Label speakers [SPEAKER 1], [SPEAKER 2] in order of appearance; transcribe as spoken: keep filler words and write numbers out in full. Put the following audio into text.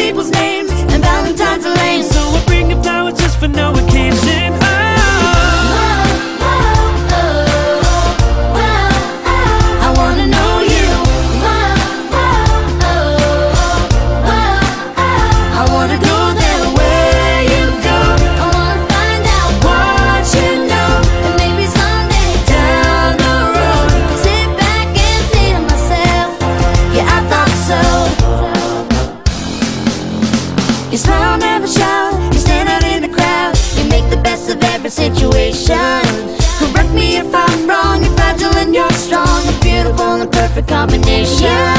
[SPEAKER 1] people's names, and Valentine's are lame.
[SPEAKER 2] So I bring you flowers just for no occasion. Oh.
[SPEAKER 1] You smile, never shout, you stand out in the crowd, you make the best of every situation. Correct me if I'm wrong, you're fragile and you're strong, you're beautiful and perfect combination.